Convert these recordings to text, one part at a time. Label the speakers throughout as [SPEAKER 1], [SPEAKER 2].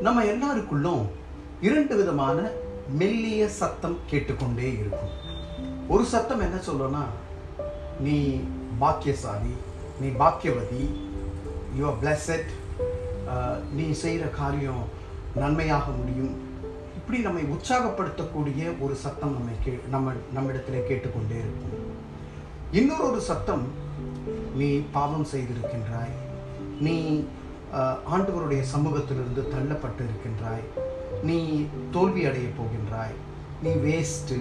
[SPEAKER 1] நம்ம எல்லாருக்குள்ளும் இரண்டு விதமான மெல்லிய சத்தம் கேட்டுக்கொண்டே இருக்கும். ஒரு சத்தம் என்ன சொல்லும்னா, நீ பாக்கியசாலி, நீ பாக்கியவதி, யூ ஆர் பிளெஸட், நீ செய்கிற காரியம் நன்மையாக முடியும். இப்படி நம்மை உற்சாகப்படுத்தக்கூடிய ஒரு சத்தம் நம்மிடத்தில் கேட்டுக்கொண்டே இருக்கும். இன்னொரு சத்தம், நீ பாவம் செய்திருக்கின்றாய், நீ ஆண்டவருடைய சமூகத்திலிருந்து தள்ளப்பட்டு இருக்கின்றாய், நீ தோல்வி அடைய போகின்றாய், நீ வேஸ்ட்டு,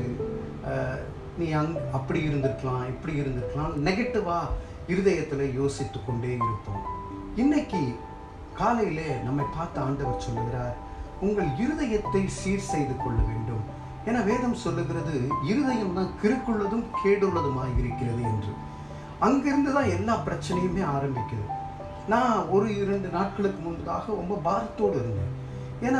[SPEAKER 1] நீ அப்படி இருந்திருக்கலாம், இப்படி இருந்திருக்கலாம், நெகட்டிவாக இருதயத்தில் யோசித்து கொண்டே இருப்போம். இன்னைக்கு காலையிலே நம்மை பார்த்து ஆண்டவர் சொல்லுகிறார், உங்கள் இருதயத்தை சீர் செய்து கொள்ள வேண்டும். என வேதம் சொல்லுகிறது, இருதயம் தான் கிறுக்குள்ளதும் கேடுள்ளதுமாக இருக்கிறது என்று. அங்கிருந்து தான் எல்லா பிரச்சனையுமே ஆரம்பிக்குது. நான் ஒரு 2 நாட்களுக்கு முன்பதாக ரொம்ப பாரத்தோடு இருந்தேன். ஏன்னா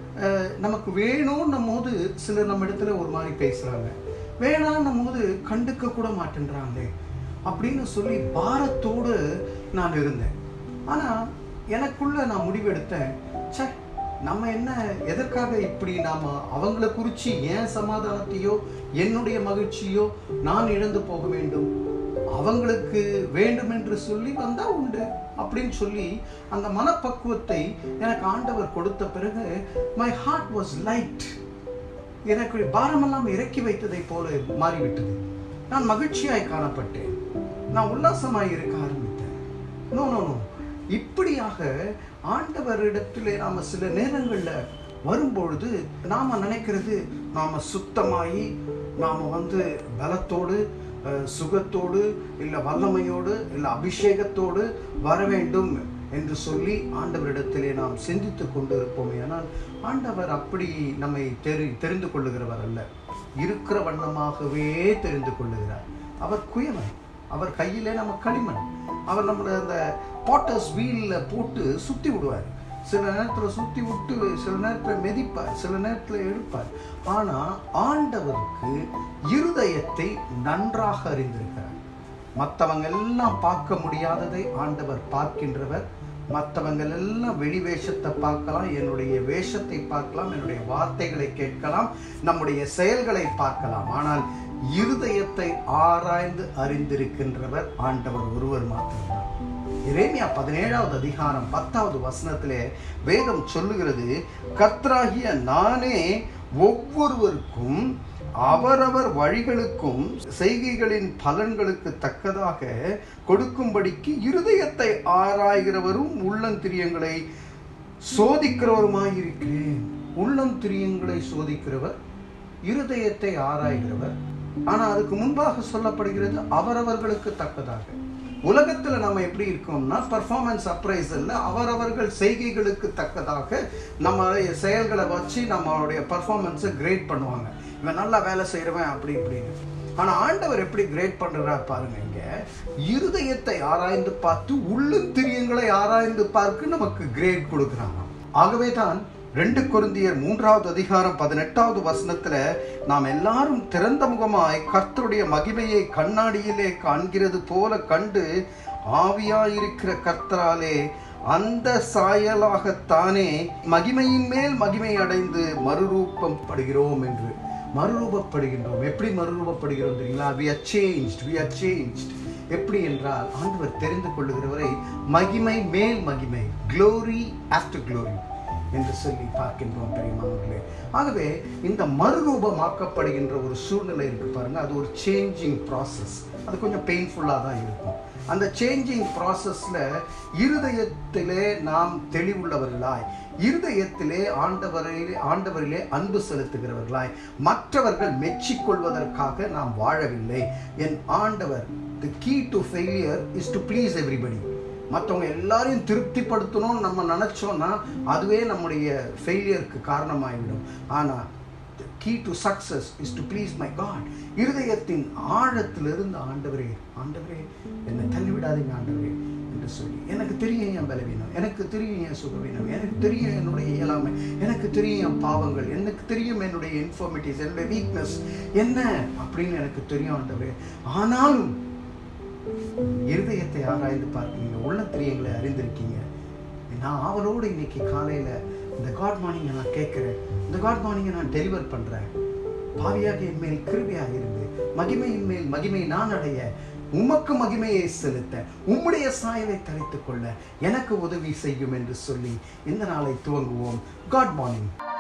[SPEAKER 1] நமக்கு வேணும்னும் போது சிலர் நம்ம இடத்துல ஒரு மாதிரி பேசுகிறாங்க, வேணான்னும் போது கண்டுக்க கூட மாட்டேன்றாங்களே அப்படின்னு சொல்லி பாரத்தோடு நான் இருந்தேன். ஆனால் எனக்குள்ள நான் முடிவெடுத்தேன், சே நம்ம என்ன எதற்காக இப்படி நாம் அவங்கள குறித்து ஏன் சமாதானத்தையோ என்னுடைய மகிழ்ச்சியோ நான் இழந்து போக வேண்டும், அவங்களுக்கு வேண்டும் என்று சொல்லி வந்தால் உண்டு அப்படின்னு சொல்லி அந்த மனப்பக்குவத்தை எனக்கு ஆண்டவர் கொடுத்த பிறகு மை ஹார்ட் வாஸ் லைட். எனக்கு பாரமெல்லாம் இறக்கி வைத்ததை போல மாறிவிட்டது. நான் மகிழ்ச்சியாய் காணப்பட்டேன், நான் உல்லாசமாய் இருக்க ஆரம்பித்தேன். நோ நோ நோ இப்படியாக ஆண்டவரிடத்திலே நாம் சில நேரங்களில் வரும்பொழுது நாம் நினைக்கிறது, நாம் சுத்தமாகி நாம் பலத்தோடு சுகத்தோடு இல்லை வல்லமையோடு இல்லை அபிஷேகத்தோடு வர வேண்டும் என்று சொல்லி ஆண்டவரிடத்திலே நாம் சிந்தித்து கொண்டு இருப்போமே. ஆனால் ஆண்டவர் அப்படி நம்மை தெரிந்து கொள்ளுகிறவர் அல்ல, இருக்கிற வண்ணமாகவே தெரிந்து கொள்ளுகிறார். அவர் குயவன், அவர் கையிலே நம்ம களிமண், அவர் நம்மளை அந்த பாட்டர்ஸ் வீலில் போட்டு சுற்றி விடுவார். சில நேரத்தில் சுற்றி விட்டு சில நேரத்தில் மெதிப்பார், சில நேரத்தில் எடுப்பார். ஆனால் ஆண்டவருக்கு இருதயத்தை நன்றாக அறிந்திருக்கிறார். மற்றவங்க எல்லாம் பார்க்க முடியாததை ஆண்டவர் பார்க்கின்றவர். மற்றவங்க எல்லாம் வெளி வேஷத்தை பார்க்கலாம், என்னுடைய வேஷத்தை பார்க்கலாம், என்னுடைய வார்த்தைகளை கேட்கலாம், நம்முடைய செயல்களை பார்க்கலாம். ஆனால் இருதயத்தை ஆராய்ந்து அறிந்திருக்கின்றவர் ஆண்டவர் ஒருவர் மாத்திரம்தான். எரேமியா 17வது அதிகாரம் 10வது வசனத்திலே வேதம் சொல்லுகிறது, கர்த்தராகிய நானே ஒவ்வொருவருக்கும் அவரவர் வழிகளுக்கும் செய்கைகளின் பலன்களுக்கு தக்கதாக கொடுக்கும்படிக்கு இருதயத்தை ஆராய்கிறவரும் உள்ளந்திரியங்களை சோதிக்கிறவருமாயிருக்கிறேன். உள்ளந்திரியங்களை சோதிக்கிறவர், இருதயத்தை ஆராய்கிறவர். ஆனால் அதுக்கு முன்பாக சொல்லப்படுகிறது அவரவர்களுக்கு தக்கதாக. உலகத்தில் நம்ம எப்படி இருக்கோம்னா, பர்ஃபார்மன்ஸ் அப்ரைசல்ல அவரவர்கள் செய்கைகளுக்கு தக்கதாக நம்மளுடைய செயல்களை வச்சு நம்மளுடைய பர்ஃபார்மன்ஸை கிரேட் பண்ணுவாங்க. இவன் நல்லா வேலை செய்கிறவன் அப்படி இப்படின்னு. ஆனால் ஆண்டவர் எப்படி கிரேட் பண்ணுறார் பாருங்க. இங்கே இருதயத்தை ஆராய்ந்து பார்த்து உள்ளந்திரியங்களை ஆராய்ந்து பார்க்க நமக்கு கிரேட் கொடுக்குறாங்க. ஆகவே தான் 2 கொரிந்தியர் 3வது அதிகாரம் 18வது வசனத்துல நாம் எல்லாரும் திறந்த முகமாய் கர்த்தருடைய மகிமையை கண்ணாடியிலே காண்கிறது போல கண்டு ஆவியாயிருக்கிற கர்த்தராலே அந்த சாயலாகத்தானே மகிமையின் மேல் மகிமை அடைந்து மறுரூபப்படுகிறோம் என்று. மறுரூபப்படுகின்றோம். எப்படி மறுரூபப்படுகிறோம் தெரியுங்களா? we are changed. எப்படி என்றால் ஆண்டவர் தெரிந்து கொள்ளுகிறவரை மகிமை மேல் மகிமை, glory after glory என்று சொல்லி பார்க்கின்றோம் பெரியமானவர்களே. ஆகவே இந்த மறுரூபமாக்கப்படுகின்ற ஒரு சூழ்நிலை இருக்கு பாருங்க, அது ஒரு சேஞ்சிங் ப்ராசஸ். அது கொஞ்சம் பெயின்ஃபுல்லாக தான் இருக்கும். அந்த சேஞ்சிங் ப்ராசஸ்ல இருதயத்திலே நாம் தெளிவுள்ளவர்களாய், இருதயத்திலே ஆண்டவரிலே அன்பு செலுத்துகிறவர்களாய், மற்றவர்கள் மெச்சிக்கொள்வதற்காக நாம் வாழவில்லை. என் ஆண்டவர், the key to failure is to please everybody. மற்றவங்க எல்லாரையும் திருப்திப்படுத்தணும்னு நம்ம நினச்சோன்னா அதுவே நம்முடைய ஃபெயிலியருக்கு காரணமாகிவிடும். ஆனால் the key to success is to please my God. இருதயத்தின் ஆழத்திலிருந்து ஆண்டவரே என்னை தள்ளிவிடாதீங்க ஆண்டவரே என்று சொல்லி, எனக்கு தெரியும் என் பலவீனம், எனக்கு தெரியும் என் சுகவீனம், எனக்கு தெரியும் என்னுடைய இயலாமை, எனக்கு தெரியும் என் பாவங்கள், எனக்கு தெரியும் என்னுடைய இன்ஃபார்மிட்டிஸ், என்னுடைய வீக்னஸ் என்ன அப்படின்னு எனக்கு தெரியும் ஆண்டவரே. ஆனாலும் இருதயத்தை ஆராய்ந்து பார்க்கீங்க, உள்ளத்திரியங்களை அறிந்திருக்கீங்க. நான் அவளோடு இன்னைக்கு காலையில் இந்த காட் மார்னிங்கை நான் கேட்குறேன், இந்த காட் மார்னிங்கை நான் டெலிவர் பண்ணுறேன். பாவியாக என் மேல் கிருபையாக இருந்து மகிமையின் மேல் மகிமை நான் அடைய, உமக்கு மகிமையை செலுத்த, உம்முடைய சாயலை தரித்துக் கொள்ள எனக்கு உதவி செய்யும் என்று சொல்லி இந்த நாளை துவங்குவோம். Good morning.